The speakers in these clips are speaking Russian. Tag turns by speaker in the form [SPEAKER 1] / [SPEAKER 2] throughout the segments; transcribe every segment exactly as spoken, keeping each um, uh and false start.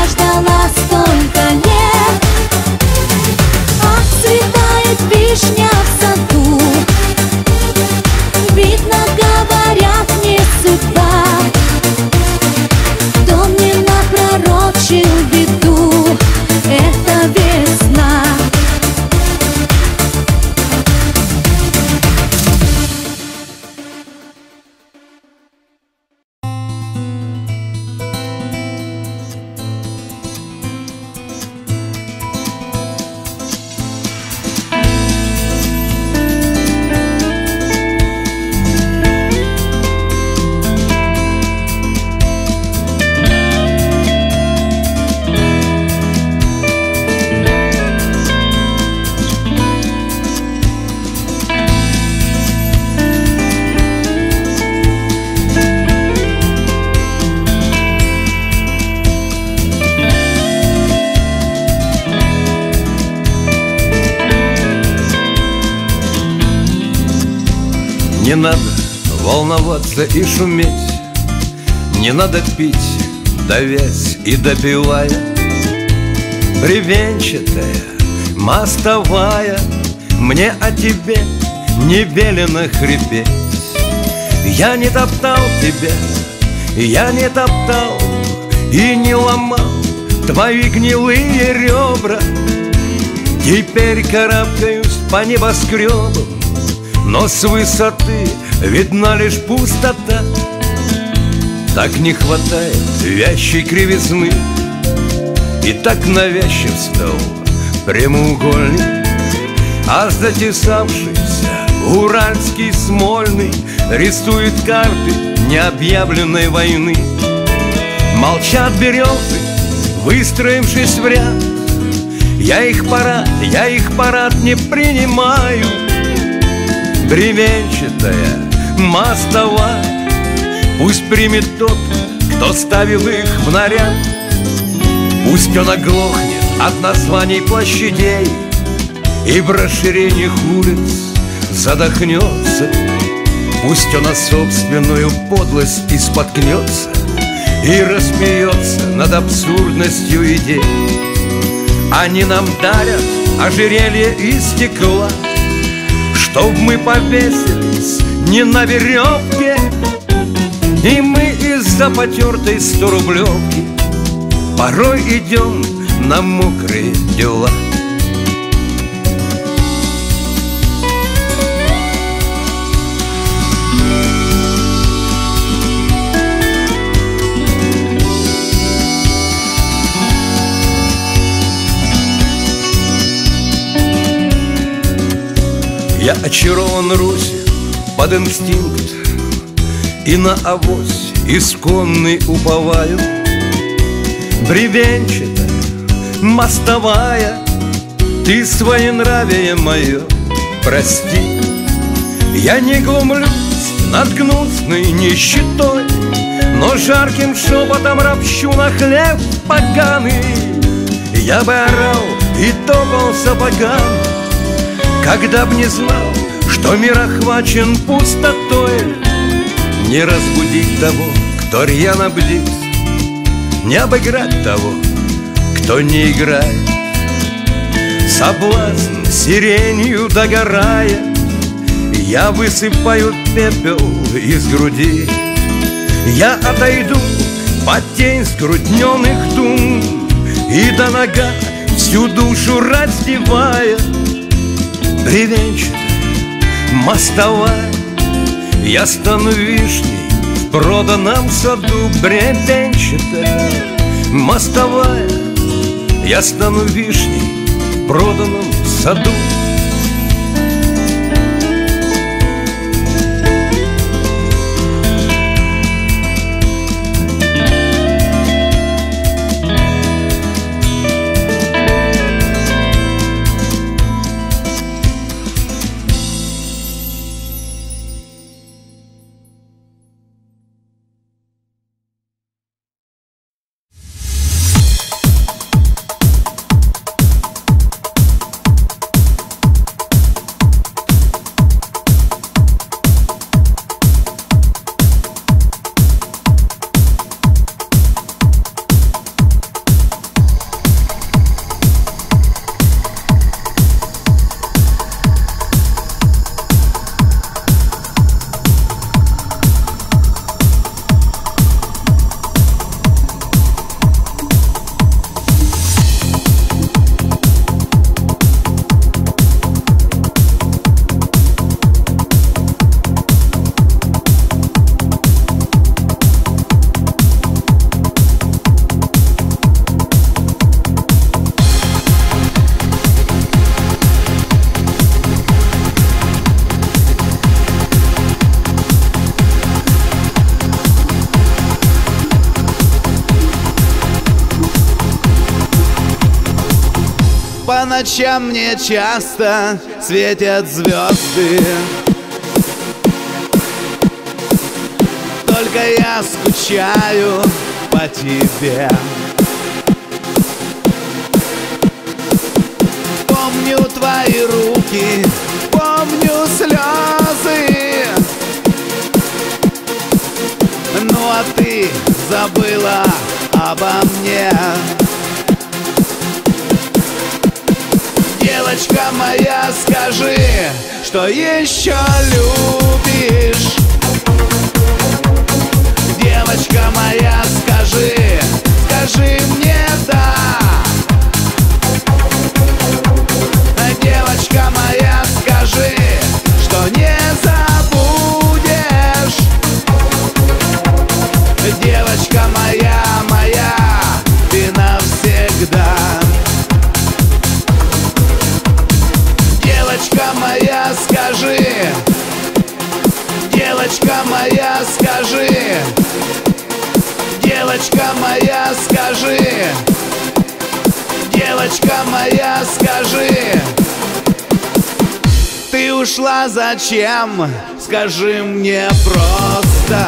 [SPEAKER 1] я ждала столько лет. Отцветает вишня в саду, видно, говорят, не судьба. Кто мне напророчил беду, это весна.
[SPEAKER 2] Не надо волноваться и шуметь, не надо пить, давясь и допивая. Бревенчатая, мостовая, мне о тебе не велено хрипеть. Я не топтал тебя, я не топтал и не ломал твои гнилые ребра. Теперь карабкаюсь по небоскребам, но с высоты видна лишь пустота. Так не хватает вящей кривизны, и так навязчив стал прямоугольник. А затесавшийся уральский Смольный рисует карты необъявленной войны. Молчат березы, выстроившись в ряд. Я их парад, я их парад не принимаю. Бревенчатая, мостовая, пусть примет тот, кто ставил их в наряд. Пусть он оглохнет от названий площадей и в расширениях улиц задохнется. Пусть он о собственную подлость и споткнется и рассмеется над абсурдностью идей. Они нам дарят ожерелье из стекла, чтоб мы повесились не на веревке. И мы из-за потертой сторублевки порой идем на мокрые дела. Я очарован Русью под инстинкт и на авось исконный уповаю. Бревенчатая, мостовая, ты своенравие мое прости. Я не глумлюсь над гнусной нищетой, но жарким шепотом ропщу на хлеб поганый. Я бы орал и топал сапогами, когда б не знал, что мир охвачен пустотой. Не разбудить того, кто рьяно бдит, не обыграть того, кто не играет. Соблазн сиренью догорая, я высыпаю пепел из груди. Я отойду под тень скрутненных дум и до нога всю душу раздевая. Бревенчатая, мостовая, я стану вишней в проданном саду. Бревенчатая, мостовая, я стану вишней в проданном саду.
[SPEAKER 3] По ночам мне часто светят звезды. Только я скучаю по тебе. Помню твои руки, помню слезы. Ну а ты забыла обо мне. Девочка моя, скажи, что еще любишь. Девочка моя, скажи, скажи мне да. Девочка моя, скажи, что не забудешь. Девочка моя, моя, ты навсегда. Девочка моя, скажи, девочка моя, скажи, девочка моя, скажи, девочка моя, скажи, ты ушла зачем? Скажи мне просто.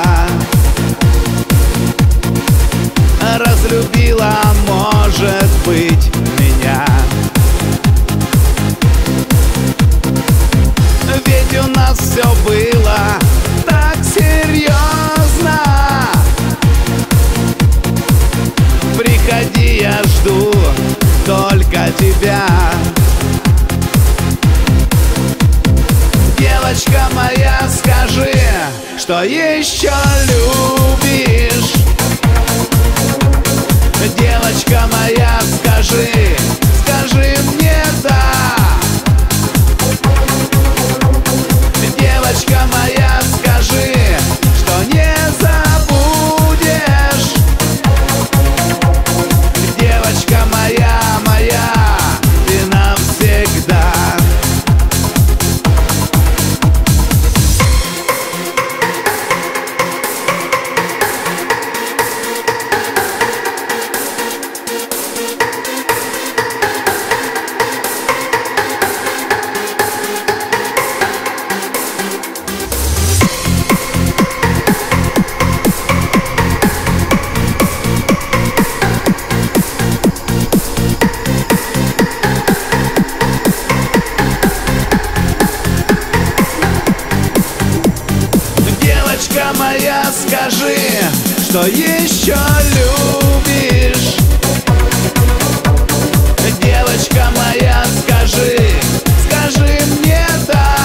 [SPEAKER 3] Разлюбила, может быть, меня. Ведь у нас все было так серьезно. Приходи, я жду только тебя. Девочка моя, скажи, что еще любишь. Девочка моя, скажи, скажи мне да. Девочка моя, скажи, что не забудешь. Девочка моя, моя, ты навсегда. Девочка моя, скажи, что еще любишь. Девочка моя, скажи, скажи мне да.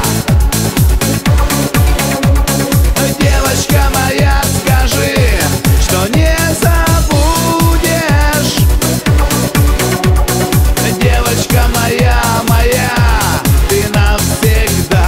[SPEAKER 3] Девочка моя, скажи, что не забудешь. Девочка моя, моя, ты навсегда.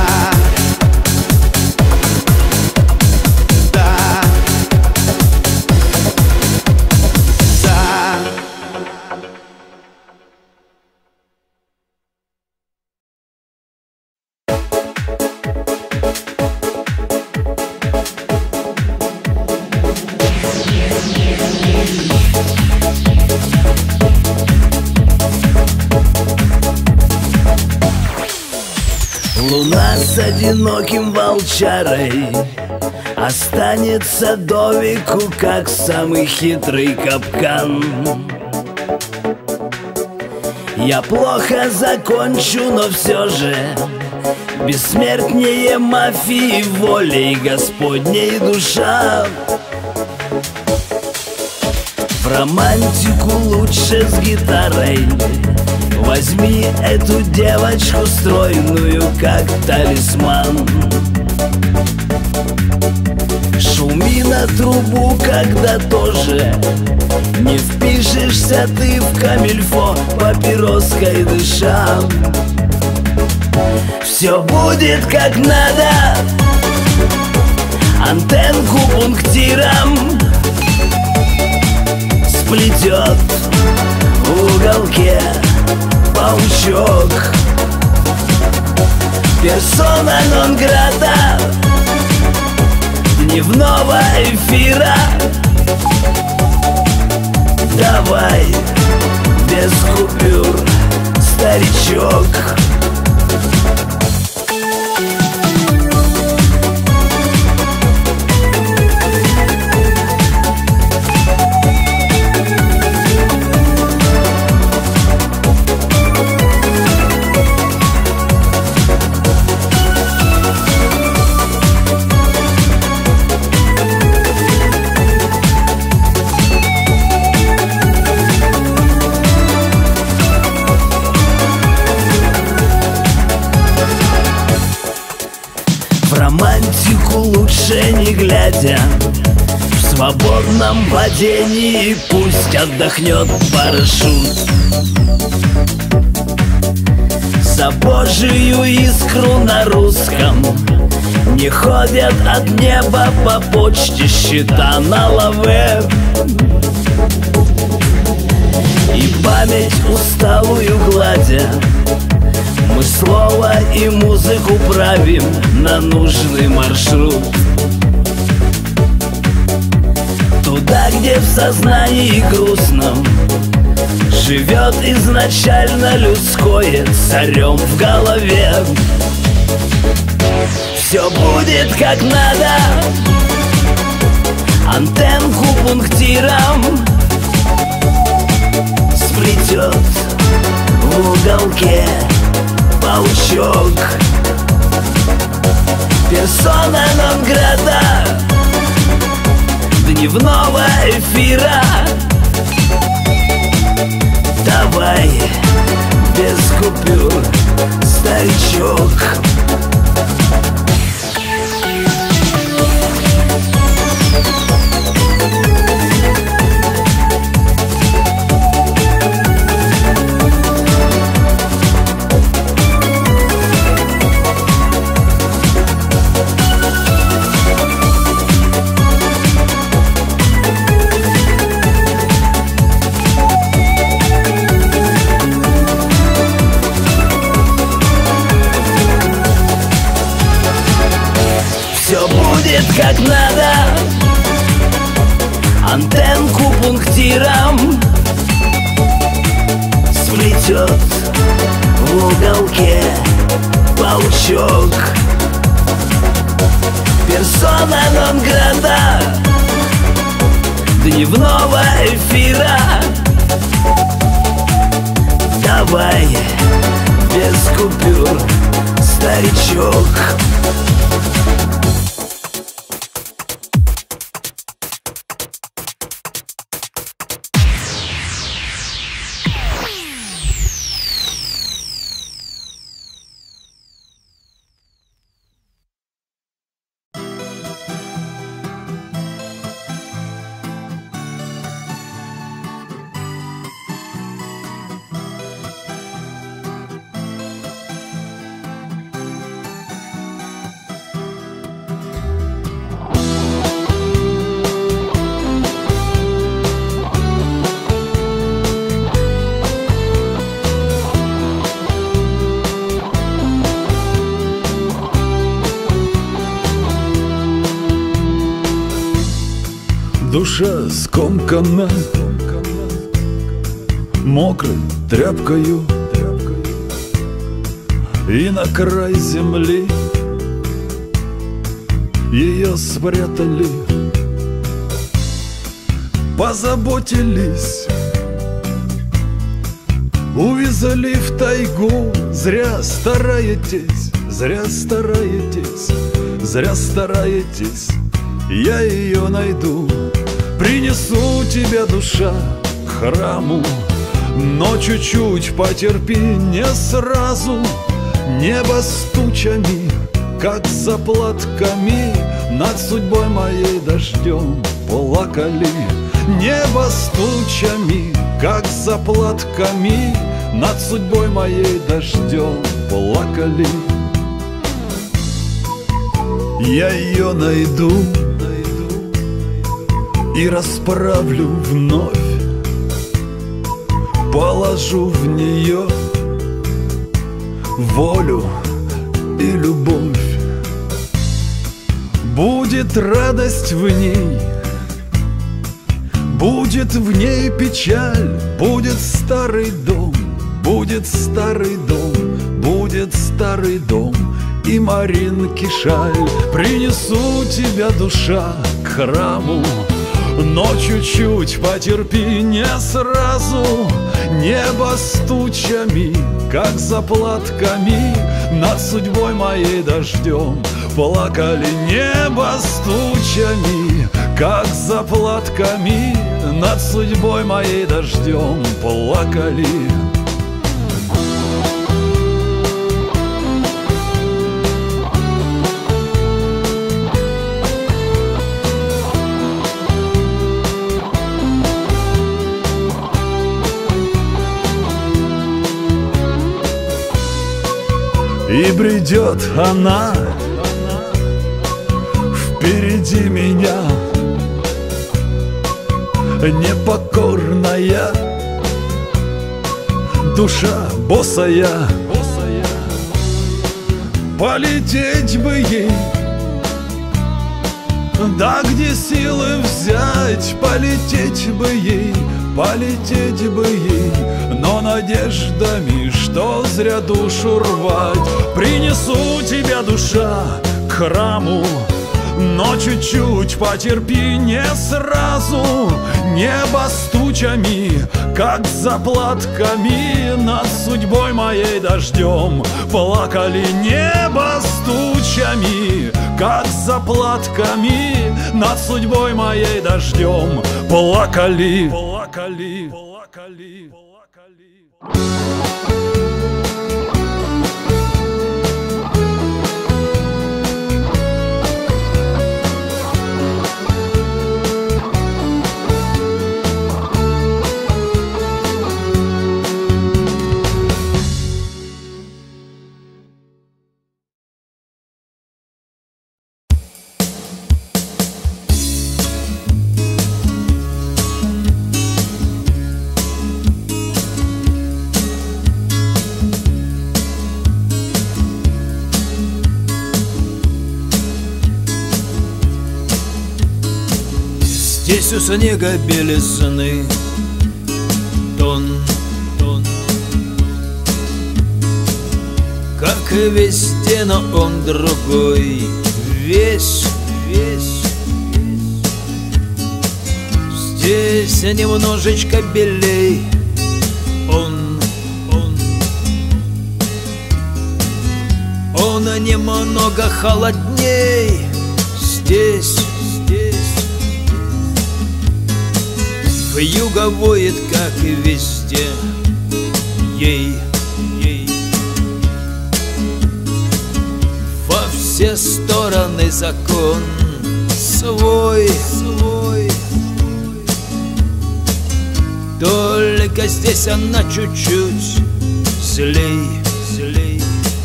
[SPEAKER 4] Луна с одиноким волчарой останется до веку, как самый хитрый капкан. Я плохо закончу, но все же бессмертнее мафии, волей Господней душа. В романтику лучше с гитарой. Возьми эту девочку стройную, как талисман. Шуми на трубу, когда тоже не впишешься ты в камильфо, папироской дыша. Все будет как надо, антенку пунктиром сплетет в уголке паучок. Персона нон-грата дневного эфира. Давай без купюр старичок. В романтику лучше не глядя, в свободном падении пусть отдохнет парашют. За Божию искру на русском не ходят от неба по почте счета на лаве. И память усталую гладя, мы слово и музыку правим на нужный маршрут. Туда, где в сознании грустном живет изначально людское царем в голове. Все будет как надо, антенку пунктиром сплетет в уголке паучок. Персона нон грата дневного эфира. Давай без купюр, старичок. Как надо, антенку пунктиром сплетет в уголке паучок. Персона нон грата дневного эфира. Давай без купюр, старичок.
[SPEAKER 5] Душа скомкана мокрой тряпкою, и на край земли ее спрятали. Позаботились, увезли в тайгу. Зря стараетесь, зря стараетесь, зря стараетесь. Я ее найду, принесу тебя, душа, к храму. Но чуть-чуть потерпи, не сразу. Небо с тучами, как заплатками, над судьбой моей дождем плакали. Небо с тучами, как заплатками, над судьбой моей дождем плакали. Я ее найду и расправлю вновь, положу в нее волю и любовь. Будет радость в ней, будет в ней печаль, будет старый дом, Будет старый дом, будет старый дом, и Маринке шаль. Принесу тебя, душа, к храму, но чуть-чуть потерпи, не сразу. Небо с тучами, как заплатками, над судьбой моей дождем плакали. Небо с тучами, как заплатками, над судьбой моей дождем плакали. И бредет она впереди меня, непокорная, душа босая. Полететь бы ей, да где силы взять? Полететь бы ей, полететь бы ей, но надеждами, что зря душу рвать. Принесу тебя, душа, к храму, но чуть-чуть потерпи, не сразу. Небо с тучами, как заплатками, над судьбой моей дождем плакали. Небо с тучами, как заплатками, над судьбой моей дождем плакали. Плакали, плакали, плакали.
[SPEAKER 4] Здесь у снега белизны тон, тон, как и везде, но он другой, весь, весь, весь. Здесь немножечко белей он, он, он немного холодней. Здесь, здесь вьюга воет, как и везде, ей, ей. Во все стороны закон свой, свой. Только здесь она чуть-чуть злей, злей.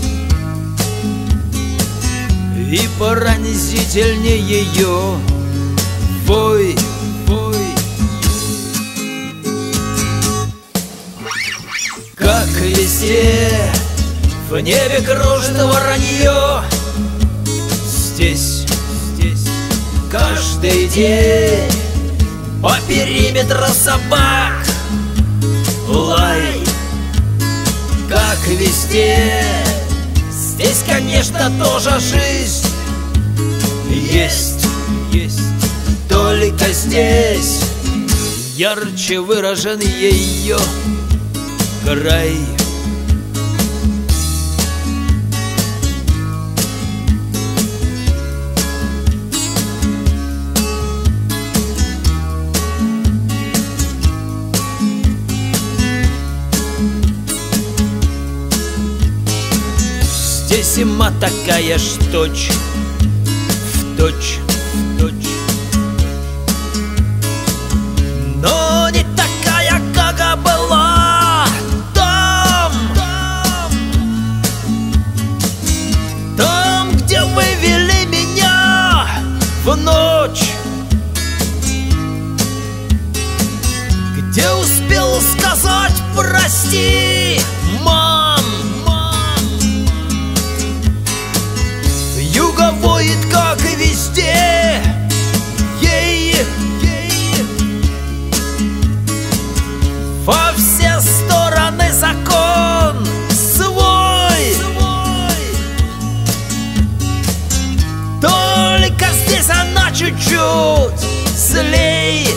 [SPEAKER 4] И пронзительнее ее вой, вой. Как везде, в небе кружит воронье. Здесь, здесь, каждый день по периметру собак лай. Как везде, здесь, конечно, тоже жизнь есть, есть. Только здесь ярче выражен ее край. Здесь зима такая ж точь в точь, в точь, но не такая, как была там, там, где вы вели меня в ночь, где успел сказать прости, мам. Вьюга воет, как и везде, ей, ей. Во все стороны закон чуть злей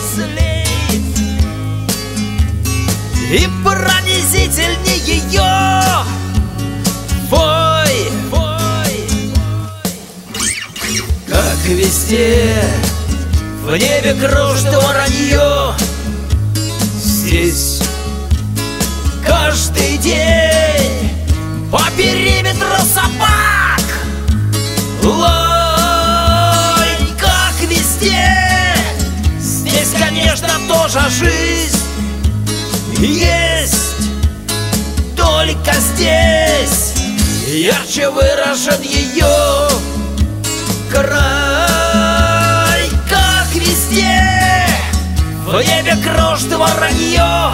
[SPEAKER 4] и пронизительнее ее вой, вой. Как везде в небе кружит воронье, здесь каждый день по периметру собак лай. Как везде, здесь, конечно, тоже жизнь есть, только здесь ярче выражен ее край. Как везде в небе кружит воронье,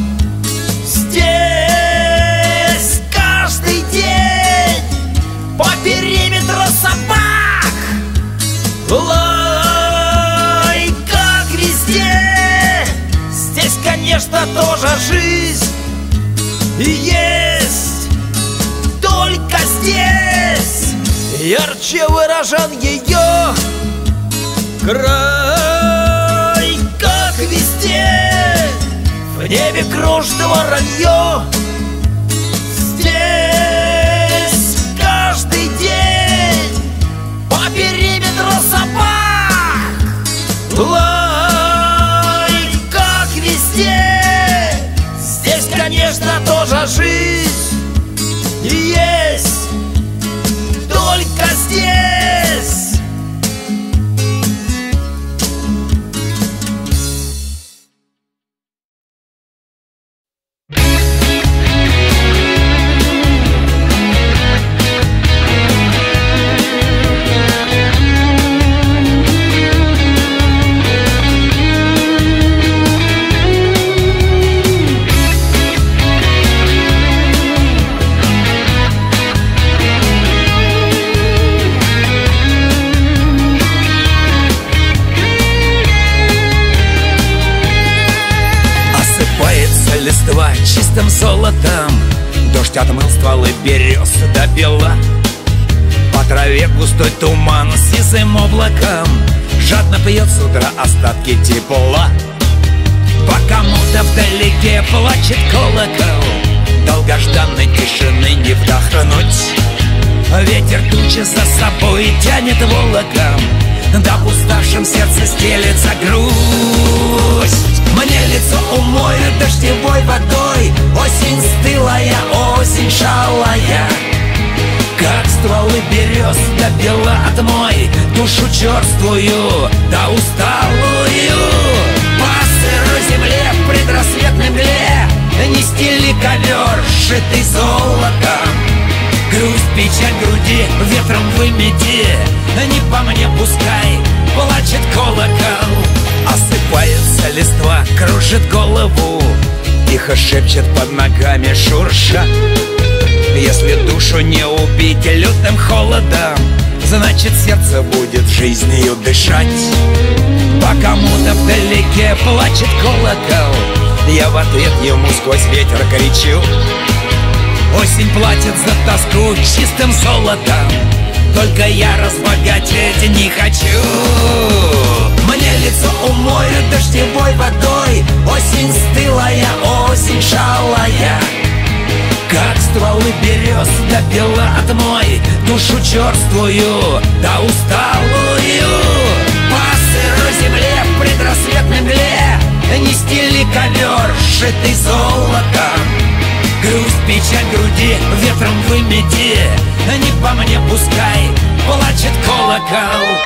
[SPEAKER 4] здесь каждый день по периметру собак лай. Как везде, здесь, конечно, тоже жизнь есть, только здесь ярче выражен ее край. Как везде в небе кружит воронье, здесь каждый день по периметру собак лай. Как везде, здесь, конечно, тоже жизнь есть, только здесь.
[SPEAKER 6] Листва чистым золотом, дождь отмыл стволы берез до бела. По траве густой туман с сизым облаком жадно пьет с утра остатки тепла. По кому-то вдалеке плачет колокол, долгожданной тишины не вдохнуть. Ветер тучи за собой тянет волоком, да в уставшем сердце стелется грусть. Мне лицо умоет дождевой водой, осень стылая, осень шалая. Как стволы берез да бела отмой душу черствую да усталую. По сырой земле в предрассветной мгле нести ли ковер, сшитый золотом. Грусть, печаль груди ветром вымети, не по мне пускай плачет колокол. Осыпается листва, кружит голову, тихо шепчет под ногами шурша. Если душу не убить лютым холодом, значит сердце будет жизнью дышать. По кому-то вдалеке плачет колокол, я в ответ ему сквозь ветер кричу. Осень платит за тоску чистым золотом, только я разбогатеть не хочу. Мне лицо умоет дождевой водой, осень стылая, осень шалая. Как стволы берез да бела отмой душу черствую да усталую. По сырой земле в предрассветной мгле нести ли ковер, сшитый золотом. Грусть, печаль груди ветром вымети, не по мне пускай плачет колокол.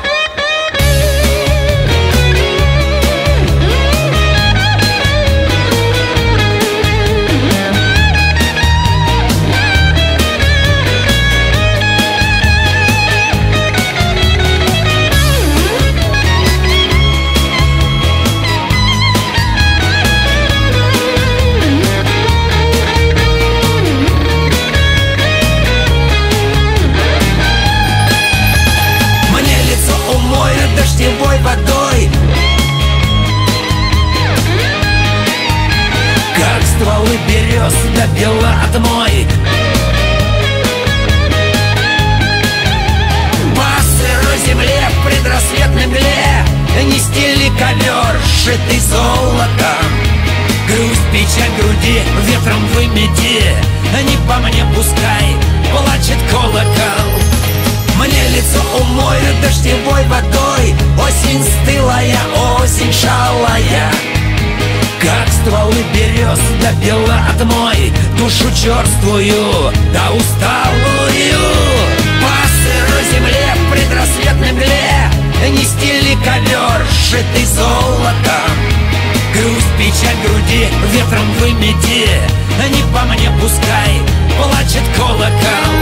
[SPEAKER 6] ветром вымети, не по мне пускай плачет колокол. Мне лицо умой дождевой водой, осень стылая, осень шалая. Как стволы берез допила отмой душу черствую да усталую. По сырой земле в предрассветной мгле нести ли ковер, сшитый золотом. Грусть, печаль груди ветром вымети, не по мне пускай плачет колокол.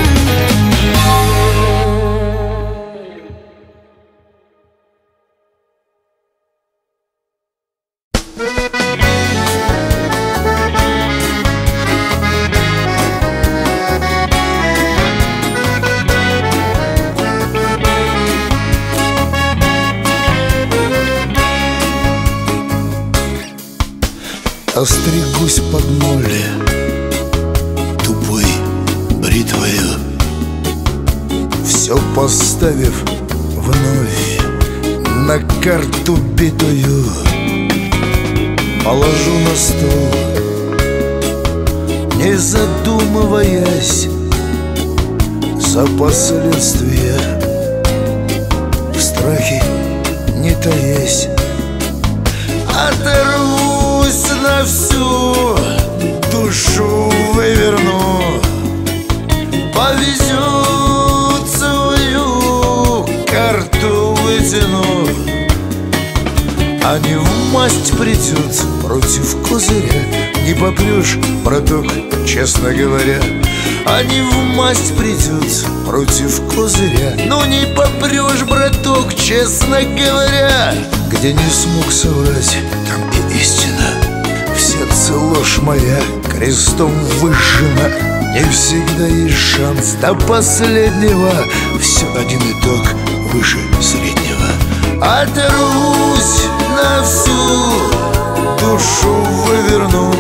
[SPEAKER 7] Остригусь под ноль тупой бритвою, все поставив вновь на карту битую. Положу на стол, не задумываясь, за последствия, в страхе не таясь. Оторвусь на всю душу, выверну, повезет свою карту вытяну. Они в масть придет против козыря, не попрешь, браток, честно говоря. Они в масть придет против козыря, но не попрешь, браток, честно говоря. Где не смог соврать, там и истина. В сердце ложь моя крестом выжжена. Не всегда есть шанс до последнего, все один итог выше среднего. Оторвусь на всю душу, выверну,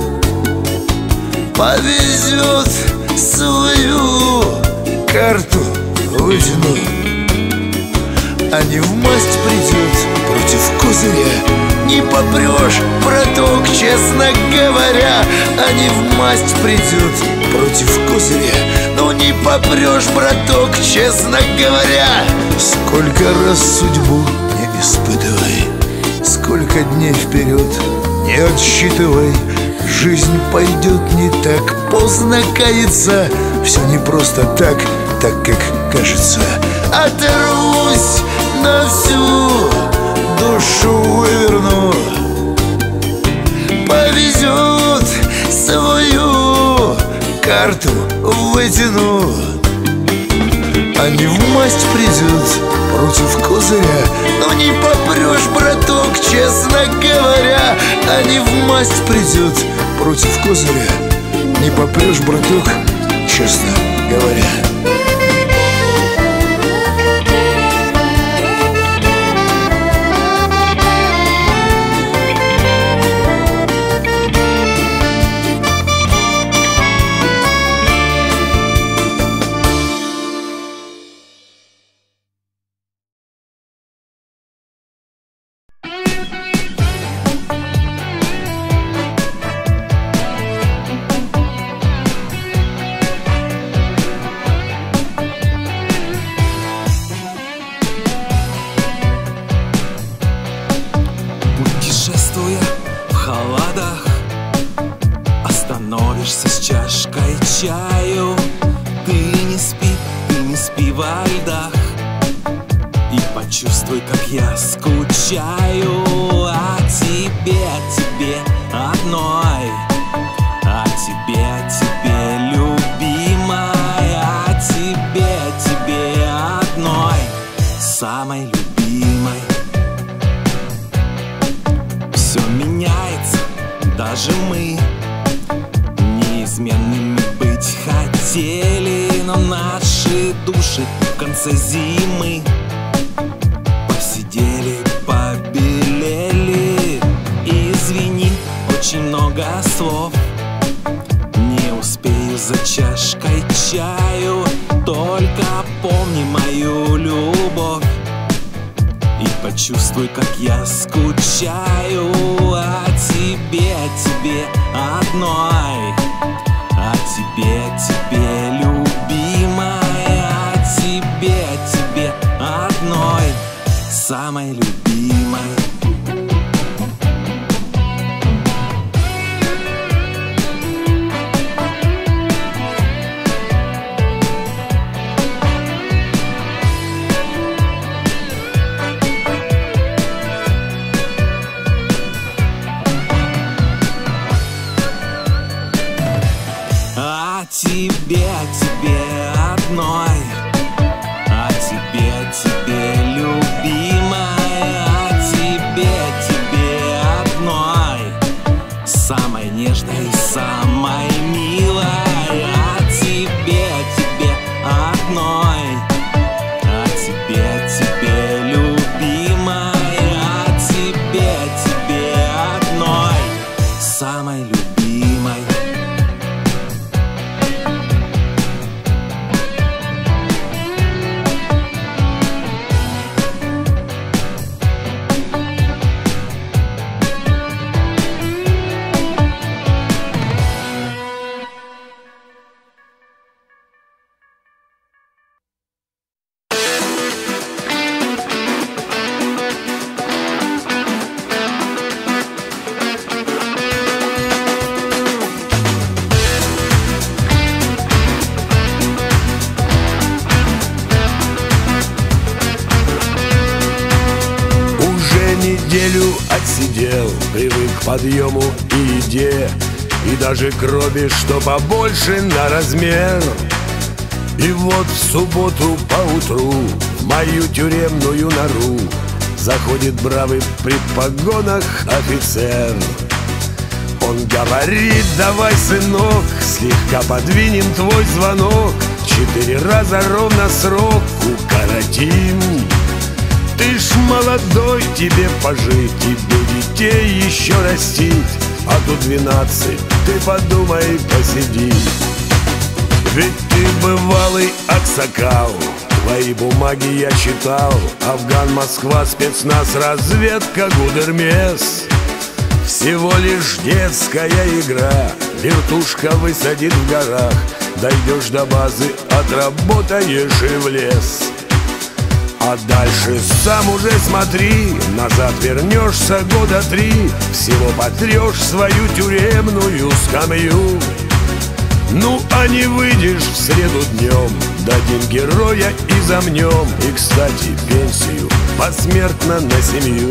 [SPEAKER 7] повезет свою карту вытяну. А не в масть придет против козыря, не попрешь, браток, честно говоря. А не в масть придет против козыря, ну не попрешь, браток, честно говоря. Сколько раз судьбу не испытывай, сколько дней вперед не отсчитывай. Жизнь пойдет не так, поздно каяться. Все не просто так, так как кажется. Оторвусь на всю душу, выверну, повезет свою карту вытяну. А не в масть придет против козыря, но не попрешь, браток, честно говоря. А не в масть придет против козыря, не попрешь, браток, честно говоря.
[SPEAKER 6] Путешествуя в холодах, остановишься с чашкой чаю. Ты не спи, ты не спи во льдах, и почувствуй, как я скучаю. О тебе, о тебе одной, о тебе, о тебе любимой, о тебе, о тебе одной, самой любимой. Все меняется, даже мы неизменными быть хотели, но наши души в конце зимы посидели, побелели. Извини, очень много слов, не успею за чашкой чаю. Только помни мою любовь и почувствуй, как я скучаю. О тебе, тебе, тебе одной, о тебе, тебе любимой, о тебе, тебе одной, самой любимой. О тебе, тебе одной, о тебе, тебе любимой, о тебе, тебе одной, самой нежной, самой милой, о тебе, тебе одной, о тебе, тебе любимой, о тебе, тебе одной, самой любимой.
[SPEAKER 8] Неделю отсидел, привык к подъему и еде, и даже крови, что побольше на размер. И вот в субботу поутру в мою тюремную нору заходит бравый при погонах офицер. Он говорит: давай, сынок, слегка подвинем твой звонок, четыре раза ровно срок укоротим. Ты ж молодой, тебе пожить, тебе детей еще растить, а тут двенадцать, ты подумай, посиди. Ведь ты бывалый аксакал, твои бумаги я читал, Афган, Москва, спецназ, разведка, Гудермес. Всего лишь детская игра, вертушка высадит в горах, дойдешь до базы, отработаешь и в лес. А дальше сам уже смотри, назад вернешься года три, всего потрешь свою тюремную скамью. Ну, а не выйдешь в среду днем, дадим героя и замнем. И, кстати, пенсию посмертно на семью.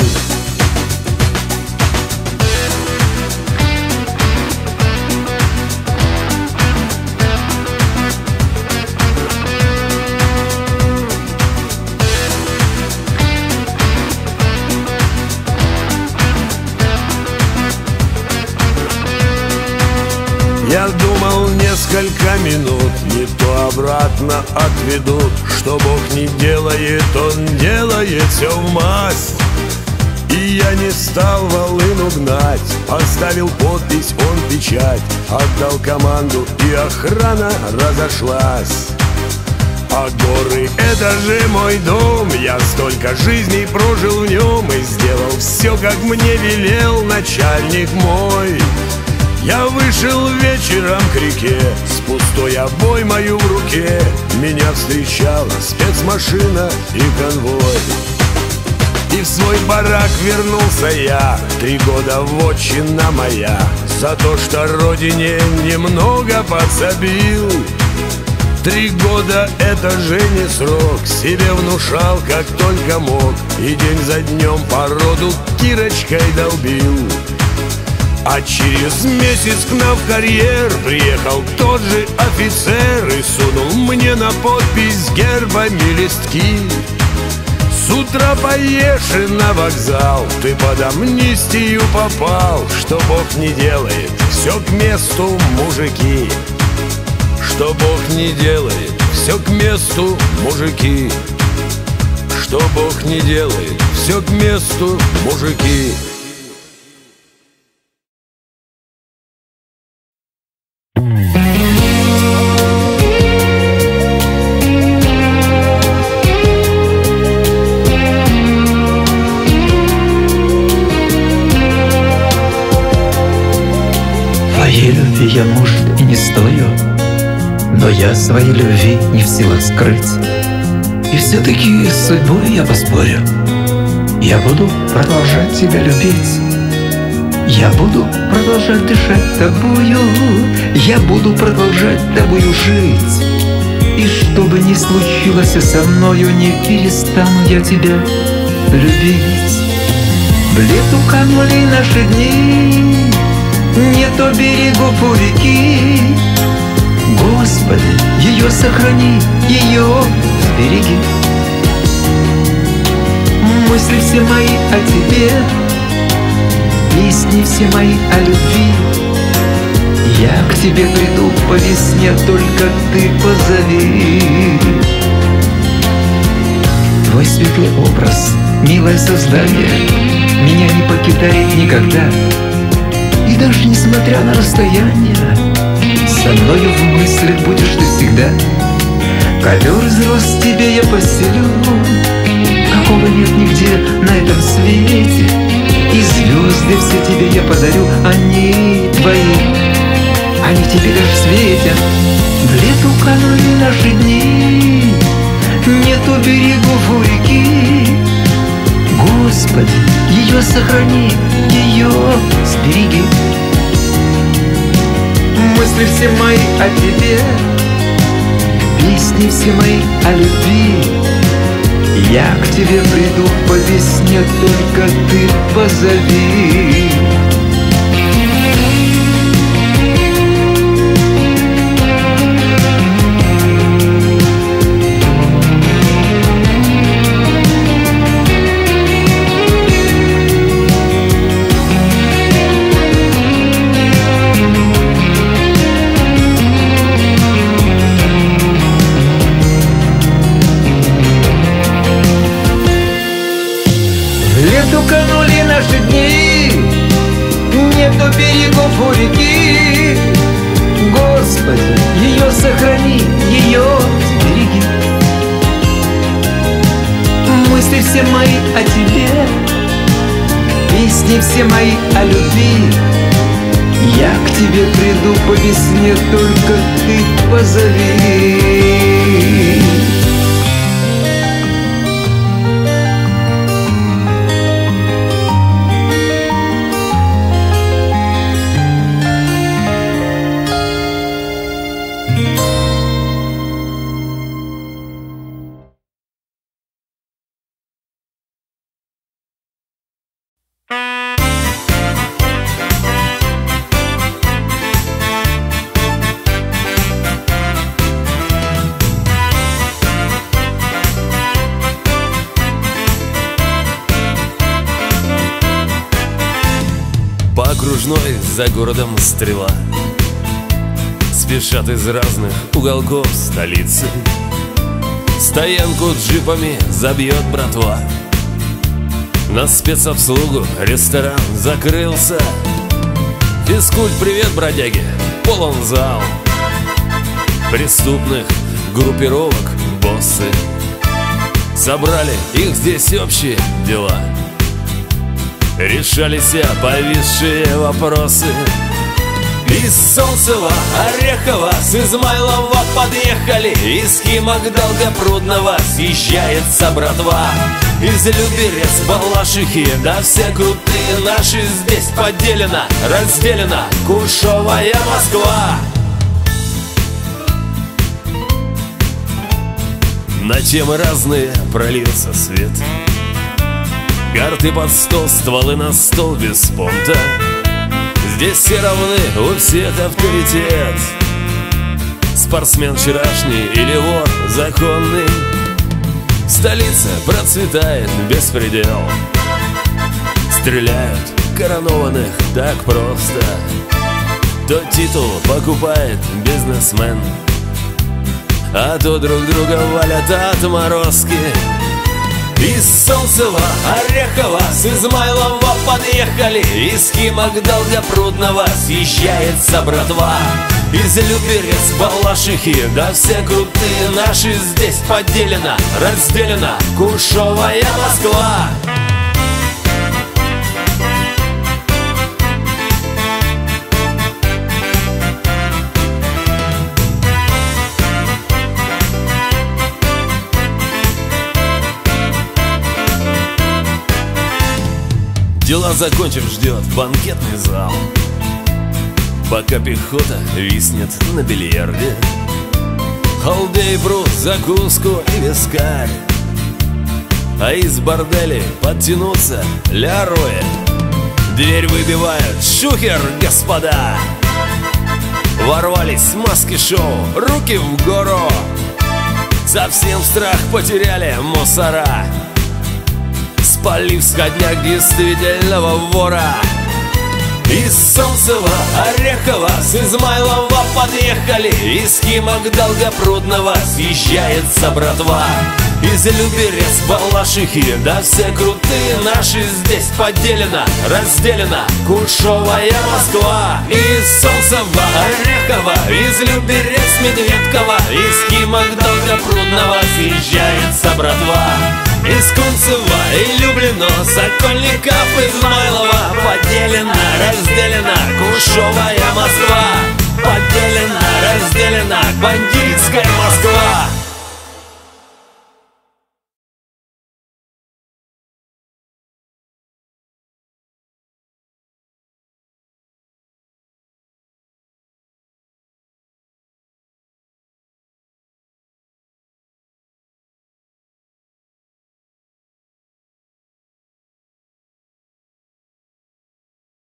[SPEAKER 8] Я думал, несколько минут не то обратно отведут. Что Бог не делает, Он делает все в масть. И я не стал волыну гнать, поставил подпись, он печать, отдал команду, и охрана разошлась. А горы — это же мой дом, я столько жизней прожил в нем и сделал все, как мне велел начальник мой. Я вышел вечером к реке, с пустой обоймою в руке. Меня встречала спецмашина и конвой. И в свой барак вернулся я, три года вотчина моя, за то, что родине немного подсобил. Три года — это же не срок, себе внушал, как только мог, и день за днем по роду кирочкой долбил. А через месяц к нам в карьер приехал тот же офицер и сунул мне на подпись гербами листки. С утра поешь и на вокзал, ты под амнистию попал. Что Бог не делает, все к месту, мужики. Что Бог не делает, все к месту, мужики. Что Бог не делает, все к месту, мужики.
[SPEAKER 9] и не стою, но я своей любви не в силах скрыть. И все-таки с судьбой я поспорю. Я буду продолжать тебя любить. Я буду продолжать дышать тобою. Я буду продолжать тобою жить. И что бы ни случилось со мною, не перестану я тебя любить. В лету канули наши дни, нету берегов у реки. Господи, ее сохрани, ее сбереги. Мысли все мои о тебе, песни все мои о любви. Я к тебе приду по весне, только ты позови. Твой светлый образ, милое создание, меня не покидает никогда. И даже несмотря на расстояние, со мною в мыслях будешь ты всегда. Ковер из роз тебе я постелю, какого нет нигде на этом свете. И звезды все тебе я подарю, они твои, они тебе даже светят. В лету канули наши дни, нету берегов у реки. Господи, ее сохрани, ее сбереги. Мысли все мои о тебе, песни все мои о любви. Я к тебе приду по весне, только ты позови. Канули наши дни, нету берегов у реки. Господи, ее сохрани, ее сбереги. Мысли все мои о тебе, песни все мои о любви. Я к тебе приду по весне, только ты позови.
[SPEAKER 10] По окружной за городом стрела, спешат из разных уголков столицы. Стоянку джипами забьет братва, на спецобслугу ресторан закрылся. Физкульт, привет, бродяги, полон зал. Преступных группировок боссы, собрали их здесь общие дела. Решались повисшие вопросы. Из Солнцева, Орехова, с Измайлова подъехали. Из Химок, Долгопрудного съезжается братва. Из Люберец, Балашихи, да все крутые наши здесь поделена, разделена куршовая Москва. На темы разные пролился свет. Карты под стол, стволы на стол без понта. Здесь все равны, у всех авторитет. Спортсмен вчерашний или вор законный. Столица процветает беспредел. Стреляют коронованных так просто. То титул покупает бизнесмен, а то друг друга валят отморозки. Из Солнцева, Орехова, с Измайлова подъехали. Из Химок, Долгопрудного съезжается братва. Из Люберец, Балашихи, да все крутые наши здесь поделена, разделена куршовая Москва. Дела закончив, ждет банкетный зал, пока пехота виснет на бильярде. Халдей брут, закуску и вискарь, а из борделей подтянуться ляроя. Дверь выбивают шухер, господа. Ворвались маски-шоу, руки в гору. Совсем страх потеряли мусора, спалив сходняк действительного вора. Из Солнцева, Орехова, с Измайлова подъехали. Из Химок Долгопрудного съезжается братва. Из Люберец, Балашихи, да все крутые наши здесь поделено, разделено куршовая Москва. Из Солнцева, Орехова, из Люберец, Медведкова, из Химок Долгопрудного съезжается братва. Из Кунцева и Люблино, Сокольников, Измайлова поделено, разделено куршовая Москва. Поделена, разделена бандитская Москва.